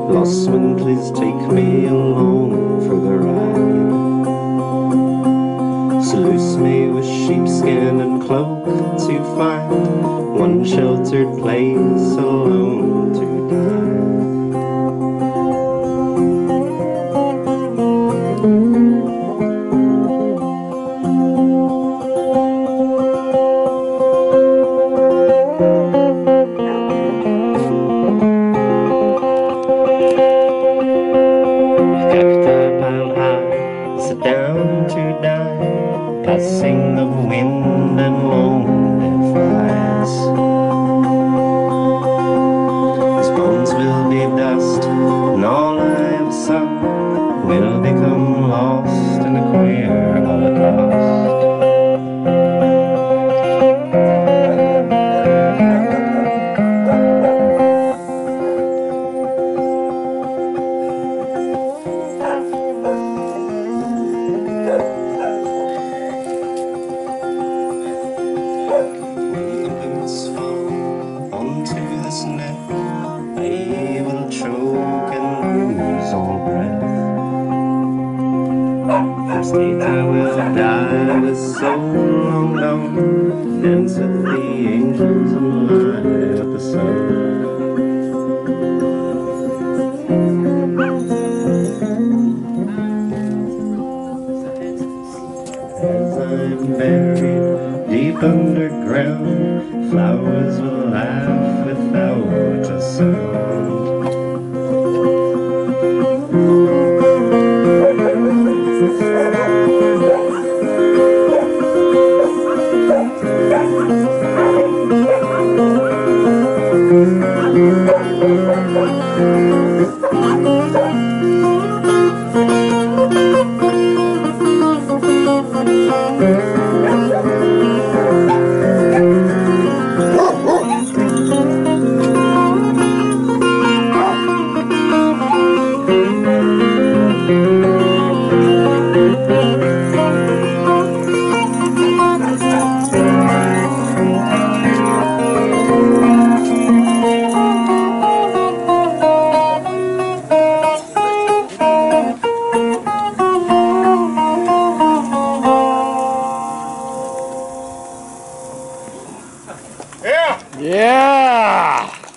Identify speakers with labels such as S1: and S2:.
S1: Lost wind, please take me along for the ride. So loose me with sheepskin and cloak to find one sheltered place alone to die. Sit down to die, passing of wind and lonely flies. His bones will be dust, and all I have sung will become lost in a queer holocaust. Onto this net, I will choke and lose all breath. First night I will die with soul long gone, dance with the angels and light up the sun. As I'm buried deep underground, flowers will laugh without a sound.
S2: Yeah!